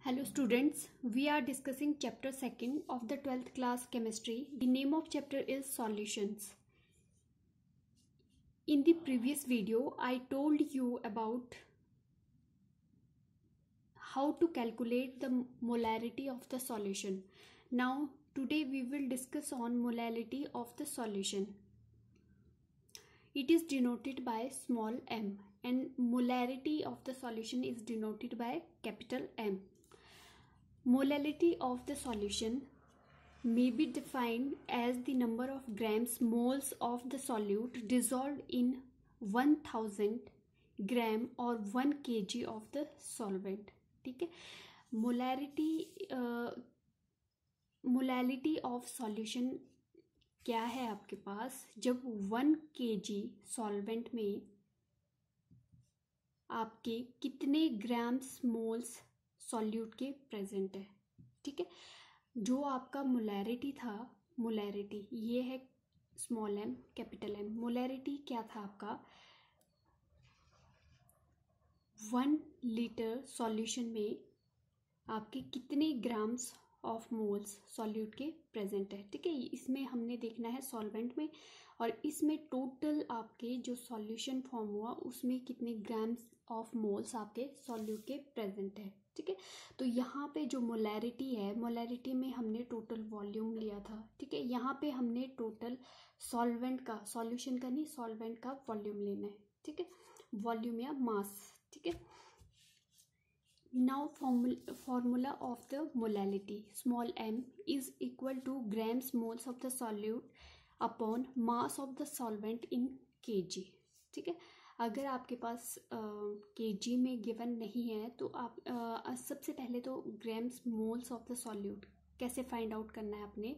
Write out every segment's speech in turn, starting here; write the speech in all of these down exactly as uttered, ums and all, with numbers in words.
Hello students, we are discussing chapter second of the twelfth class chemistry. The name of chapter is solutions. In the previous video, I told you about how to calculate the molarity of the solution. Now today we will discuss on molality of the solution. It is denoted by small m and molarity of the solution is denoted by capital M. Molality of the solution may be defined as the number of grams moles of the solute dissolved in one thousand gram or one kg of the solvent. ठीक है, molarity molality of solution क्या है आपके पास? जब one KG solvent में आपके कितने grams moles solute के प्रेजेंट है. ठीक है, जो आपका मोलैरिटी था, मोलैरिटी ये है small M capital M. Molarity क्या था आपका? वन लीटर सॉल्यूशन में आपके कितने ग्राम्स ऑफ मोल्स सॉल्यूट के प्रेजेंट है. ठीक है, इसमें हमने देखना है सॉल्वेंट में, और इसमें टोटल आपके जो सॉल्यूशन फॉर्म हुआ उसमें कितने ग्राम्स ऑफ मोल्स आपके सॉल्यूट के प्रेजेंट है. ठीक है, तो यहाँ पे जो मोलैरिटी है, मोलैरिटी में हमने टोटल वॉल्यूम लिया था. ठीक है, यहाँ पे हमने टोटल सॉल्वेंट का, सॉल्यूशन का नहीं, सॉल्वेंट का वॉल्यूम लेना है. ठीक है, वॉल्यूम या मास. ठीक है, now formula formula of the molality small m is equal to grams moles of the solute upon mass of the solvent in kg. ठीक है, अगर आपके पास केजी uh, में गिवन नहीं है तो आप uh, सबसे पहले तो grams moles of the solute कैसे फाइंड आउट करना है आपने.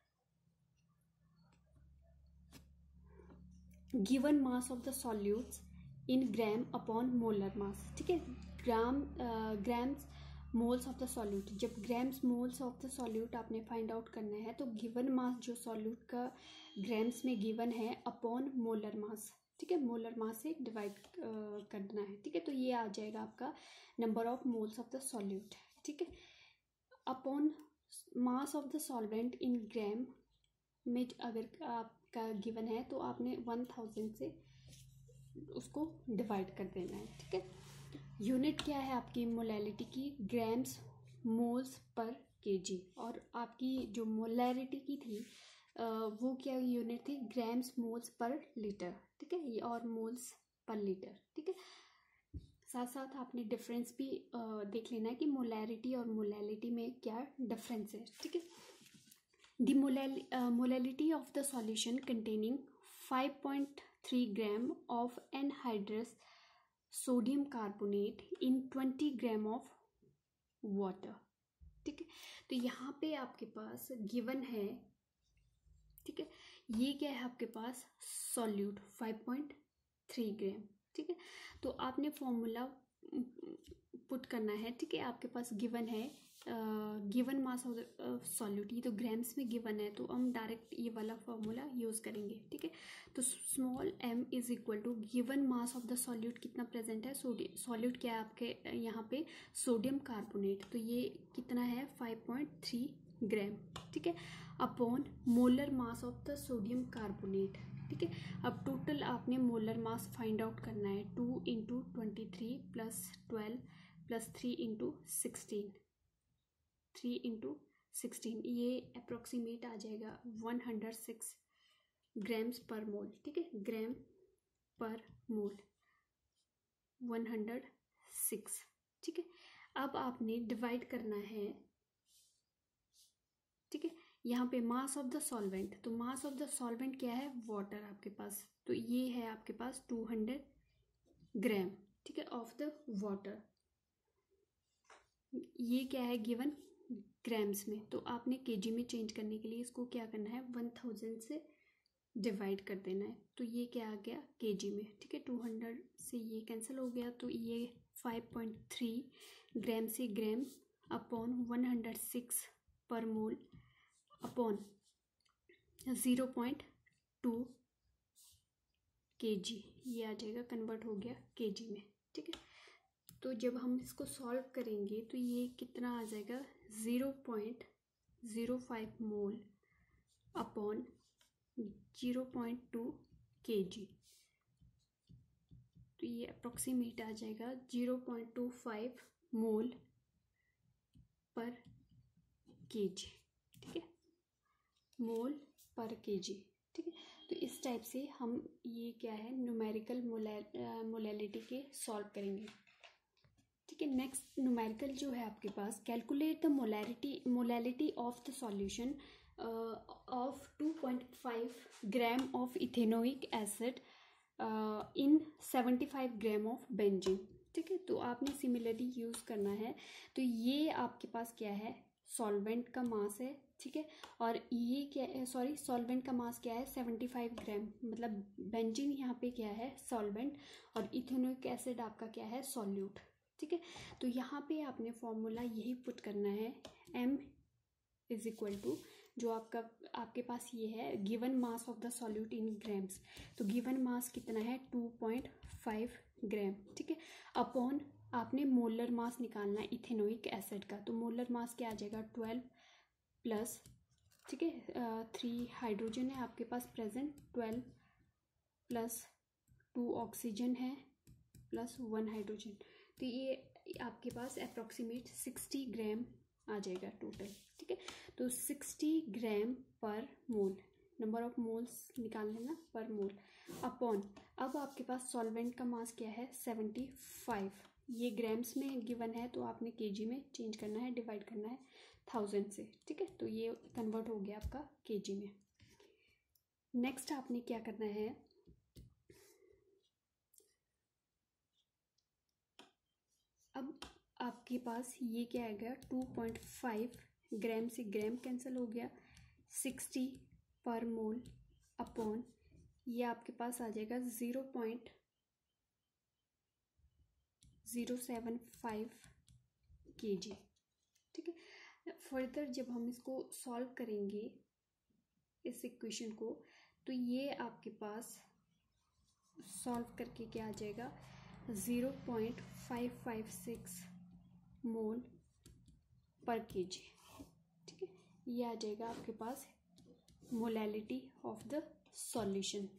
Given mass of the solutes in gram upon molar mass. ठीक है, gram grams moles of the solute, जब grams moles of the solute आपने फाइंड आउट करना है तो गिवन मास जो सॉल्यूट का ग्राम्स में गिवन है अपॉन मोलर मास. ठीक है, मोलर मास से डिवाइड uh, करना है. ठीक है, तो ये आ जाएगा आपका number of moles of the solute. ठीक है, upon mass of the solvent in gram में अगर आपका गिवन है तो आपने वन थाउजेंड से उसको डिवाइड कर देना है. ठीक है, यूनिट क्या है आपकी मोलैलिटी की? Grams moles per KG. और आपकी जो मोलैरिटी की थी वो क्या यूनिट थी? Grams moles per litre. ठीक है, ये और मोल्स पर लीटर. ठीक है, साथ साथ आपने डिफरेंस भी देख लेना है कि मोलैरिटी और मोलैलिटी में क्या डिफरेंस है. ठीक है, the molality of the solution containing five point three gram of anhydrous sodium carbonate in twenty gram of water. ठीक है, तो यहाँ पे आपके पास गिवन है. ठीक है, ये क्या है आपके पास? Solute five point three gram. ठीक है, तो आपने फॉर्मूला पुट करना है. ठीक है, आपके पास गिवन है given mass of the solute, ये तो ग्राम्स में गिवन है तो हम डायरेक्ट ये वाला फॉर्मूला यूज़ करेंगे. ठीक है, तो स्मॉल m is equal to given mass of the solute कितना प्रेजेंट है? सोडियम सॉल्यूट क्या है आपके यहाँ पे? Sodium carbonate. तो ये कितना है? Five point three gram. ठीक है, upon molar mass of the sodium carbonate. ठीक है, अब टोटल आपने मोलर मास फाइंड आउट करना है. Two into twenty three plus twelve plus three into sixteen, three into sixteen, ये अप्रोक्सीमेट आ जाएगा वन हंड्रेड सिक्स ग्राम्स पर मोल. ठीक है, ग्राम पर मोल वन हंड्रेड सिक्स. ठीक है, अब आपने डिवाइड करना है. ठीक है, यहाँ पे मास ऑफ द सॉल्वेंट, तो मास ऑफ द सॉल्वेंट क्या है? वाटर आपके पास, तो ये है आपके पास टू हंड्रेड ग्राम. ठीक है, ऑफ द वाटर. ये क्या है गिवन? ग्राम्स में. तो आपने केजी में चेंज करने के लिए इसको क्या करना है? वन थाउजेंड से डिवाइड कर देना है. तो ये क्या आ गया? केजी में. ठीक है, टू हंड्रेड से ये कैंसिल हो गया, तो ये फाइव पॉइंट थ्री ग्राम से gram upon one hundred six per mole upon zero point two KG, ये आ जाएगा, कन्वर्ट हो गया केजी में. ठीक है, तो जब हम इसको सॉल्व करेंगे तो ये कितना आ जाएगा, zero point zero five mole upon zero point two K G. तो ये अप्रोक्सीमेट आ जाएगा zero point two five mole per K G. ठीक है, मोल पर के जी। ठीक है, तो इस टाइप से हम ये क्या है न्यूमेरिकल मोलैलिटी के सॉल्व करेंगे। ठीक है, नेक्स्ट न्यूमेरिकल जो है आपके पास, calculate the molarity molality of the solution of two point five gram of ethanoic acid in seventy five gram of benzene. ठीक है, तो आपने सिमिलरली यूज़ करना है। तो ये आपके पास क्या है, सॉल्वेंट का मास है। ठीक है, और ये क्या है, सॉरी सॉल्वेंट का मास क्या है, सेवेंटी फाइव ग्राम, मतलब बेंजीन यहाँ पे क्या है सॉल्वेंट और इथेनोइक एसिड आपका क्या है सॉल्यूट। ठीक है, तो यहाँ पे आपने फॉर्मूला यही पुट करना है, m इज इक्वल टू जो आपका आपके पास ये है given mass of the solute in grams. तो गिवन मास कितना है, टू पॉइंट फाइव ग्राम। ठीक है, अपॉन आपने मोलर मास निकालना है इथेनोइक एसिड का। तो मोलर मास क्या आ जाएगा, ट्वेल्व प्लस, ठीक है, थ्री हाइड्रोजन है आपके पास present, twelve plus two oxygen है प्लस वन हाइड्रोजन। तो ये आपके पास अप्रोक्सीमेट सिक्सटी ग्राम आ जाएगा टोटल। ठीक है, तो सिक्सटी ग्राम पर मोल, नंबर ऑफ मोल्स निकाल लेना पर मोल, अपॉन अब आपके पास सॉल्वेंट का मास क्या है सेवेंटी फाइव, ये ग्राम्स में गिवन है तो आपने केजी में चेंज करना है, डिवाइड करना है थाउजेंड से। ठीक है, तो ये कन्वर्ट हो गया आपका केजी में। नेक्स्ट आपने क्या करना है, अब आपके पास ये क्या आएगा, टू पॉइंट फाइव ग्राम से ग्राम कैंसिल हो गया, सिक्सटी पर मोल अपॉन ये आपके पास आ जाएगा zero point zero seven five K G. ठीक है, फर्दर जब हम इसको सॉल्व करेंगे इस इक्वेशन को, तो ये आपके पास सॉल्व करके क्या आ जाएगा, zero point five five six mole per KG. ठीक है, ये आ जाएगा आपके पास मोलैलिटी ऑफ द सॉल्यूशन।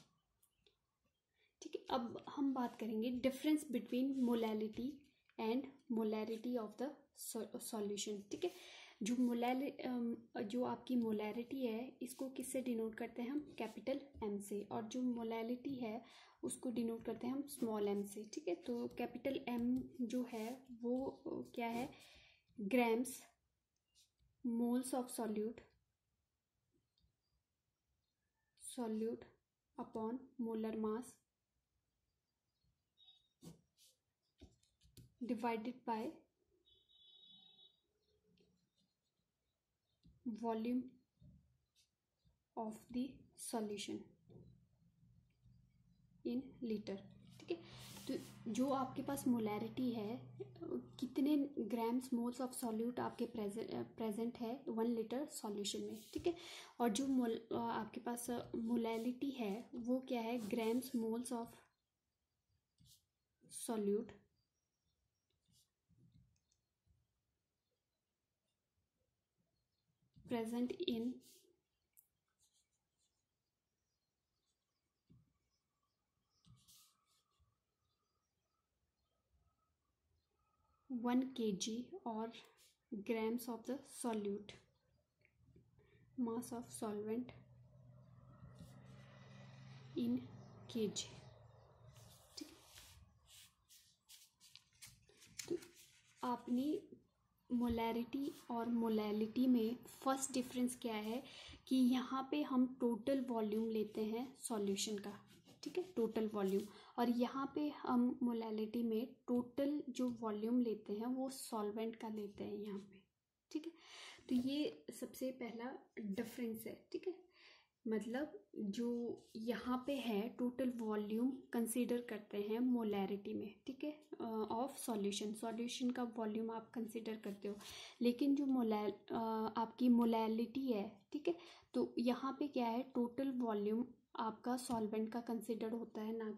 ठीक है, अब हम बात करेंगे difference between molality and molarity of the solution. ठीक है, जो मोलैलि जो आपकी मोलैरिटी है इसको किससे डिनोट करते हैं हम, कैपिटल एम से, और जो मोलैलिटी है उसको डिनोट करते हैं हम स्मॉल एम से। ठीक है, तो कैपिटल एम जो है वो क्या है, grams moles of solute solute upon molar mass divided by volume of the solution in litre. ठीक है, तो जो आपके पास मोलैरिटी है, कितने ग्राम्स मोल्स ऑफ सॉल्यूट आपके प्रेजेंट प्रेजेंट है वन लीटर सॉल्यूशन में। ठीक है, और जो मोल आपके पास मोलैलिटी है वो क्या है, grams moles of solute present in one K G और grams of the solute, mass of solvent in kg। ठीक, तो आपने मोलैरिटी और मोलैलिटी में फर्स्ट डिफरेंस क्या है कि यहाँ पे हम टोटल वॉल्यूम लेते हैं सॉल्यूशन का। ठीक है, टोटल वॉल्यूम, और यहाँ पे हम मोलैलिटी में टोटल जो वॉल्यूम लेते हैं वो सॉल्वेंट का लेते हैं यहाँ पे। ठीक है, तो ये सबसे पहला डिफरेंस है। ठीक है, मतलब जो यहाँ पे है टोटल वॉल्यूम कंसीडर करते हैं मोलैरिटी में। ठीक है, ऑफ सॉल्यूशन, सॉल्यूशन का वॉल्यूम आप कंसीडर करते हो, लेकिन जो मोलैल आपकी मोलैलिटी है, ठीक है, तो यहाँ पे क्या है टोटल वॉल्यूम आपका सॉल्वेंट का कंसीडर होता है, ना कि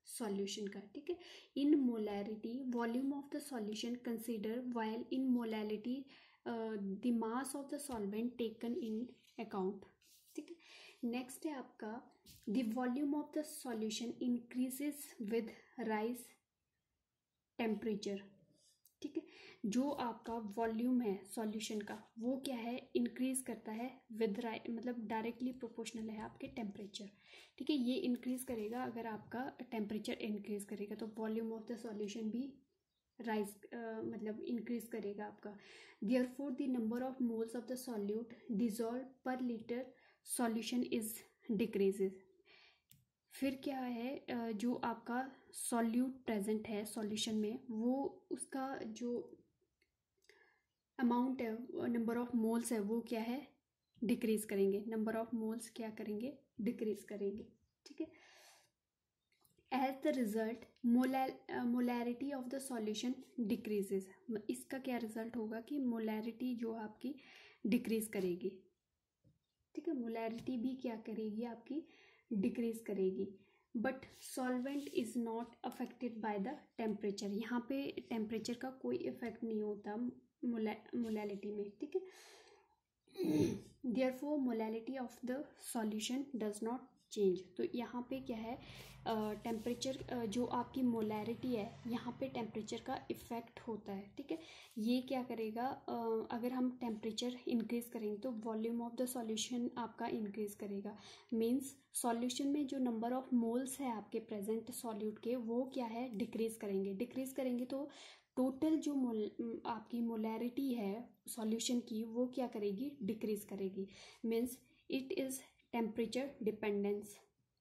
सॉल्यूशन का, ठीक है। In molarity volume of the solution consider while in molality the mass of the solvent taken in account, ठीक है। नेक्स्ट है आपका the volume of the solution increases with rise temperature, ठीक है। जो आपका वॉल्यूम है सॉल्यूशन का वो क्या है, इंक्रीज करता है विद राइज, मतलब डायरेक्टली प्रोपोर्शनल है आपके टेम्परेचर, ठीक है। ये इंक्रीज करेगा अगर आपका टेम्परेचर इंक्रीज करेगा तो वॉल्यूम ऑफ द सॉल्यूशन भी राइज uh, मतलब इंक्रीज करेगा आपका। Therefore the number of moles of the solute dissolve per litre solution is decreases. फिर क्या है, जो आपका सॉल्यूट प्रेजेंट है सॉल्यूशन में वो उसका जो अमाउंट है, नंबर ऑफ मोल्स है, वो क्या है, डिक्रीज करेंगे। नंबर ऑफ मोल्स क्या करेंगे, डिक्रीज करेंगे, ठीक है। As the result molarity of the solution decreases. इसका क्या रिजल्ट होगा कि मोलैरिटी जो आपकी डिक्रीज करेगी, ठीक है। मोलैरिटी भी क्या करेगी आपकी, डिक्रीज करेगी। But solvent is not affected by the temperature. यहाँ पे टेम्परेचर का कोई इफेक्ट नहीं होता मोलैलिटी में, ठीक है। Therefore molality of the solution does not change. तो यहाँ पे क्या है, टेम्परेचर uh, जो आपकी मोलैरिटी है यहाँ पे टेम्परेचर का इफेक्ट होता है, ठीक है। ये क्या करेगा, uh, अगर हम टेम्परेचर इंक्रीज करेंगे तो वॉल्यूम ऑफ द सॉल्यूशन आपका इंक्रीज करेगा। मींस सॉल्यूशन में जो नंबर ऑफ मोल्स है आपके प्रेजेंट सॉल्यूट के वो क्या है, डिक्रीज करेंगे। डिक्रीज करेंगे तो टोटल जो मोल आपकी मोलैरिटी है सॉल्यूशन की वो क्या करेगी, डिक्रीज करेगी। Means it is temperature dependence,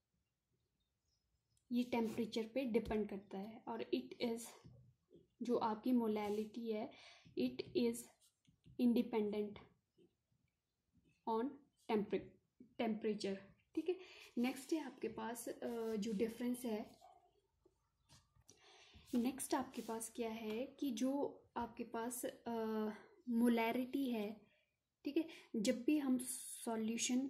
ये टेम्परेचर पे डिपेंड करता है। और इट इज जो आपकी मोलैलिटी है it is independent on temperature, ठीक है। नेक्स्ट है आपके पास जो डिफरेंस है, नेक्स्ट आपके पास क्या है कि जो आपके पास मोलैरिटी है, ठीक है। जब भी हम सॉल्यूशन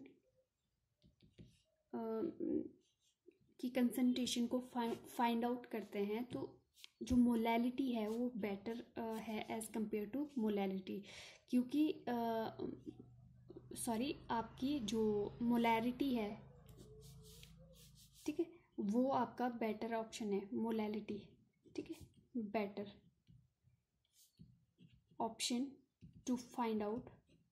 की कंसंट्रेशन को फाइंड आउट करते हैं तो जो मोलैलिटी है वो बेटर है एज कंपेयर टू मोलैलिटी, क्योंकि सॉरी आपकी जो मोलैरिटी है, ठीक है, वो आपका बेटर ऑप्शन है मोलैलिटी, ठीक है, better option to find out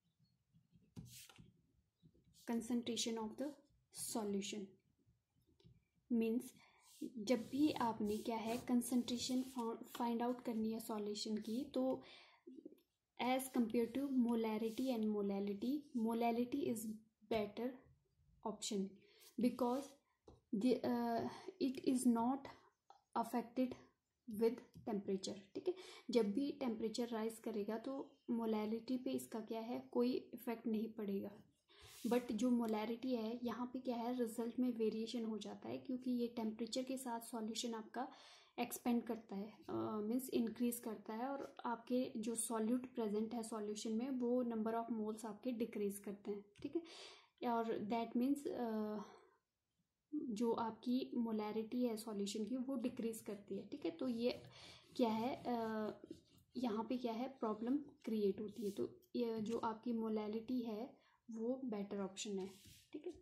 concentration of the solution. Means जब भी आपने क्या है कंसंट्रेशन फाइंड आउट करनी है सॉल्यूशन की तो as compare to molarity and molality, molality is better option because it is not affected with temperature, ठीक है। जब भी टेम्परेचर राइज करेगा तो मोलैलिटी पे इसका क्या है, कोई इफेक्ट नहीं पड़ेगा। बट जो मोलैरिटी है यहाँ पे क्या है, रिजल्ट में वेरिएशन हो जाता है क्योंकि ये टेम्परेचर के साथ सॉल्यूशन आपका एक्सपेंड करता है, मीन्स इंक्रीज करता है, और आपके जो सॉल्यूट प्रेजेंट है सॉल्यूशन में वो नंबर ऑफ मोल्स आपके डिक्रीज करते हैं, ठीक है। और दैट मीन्स जो आपकी मोलैरिटी है सॉल्यूशन की वो डिक्रीज करती है, ठीक है। तो ये क्या है, uh, यहाँ पे क्या है, प्रॉब्लम क्रिएट होती है। तो ये जो आपकी मोलैलिटी है वो बेटर ऑप्शन है, ठीक है।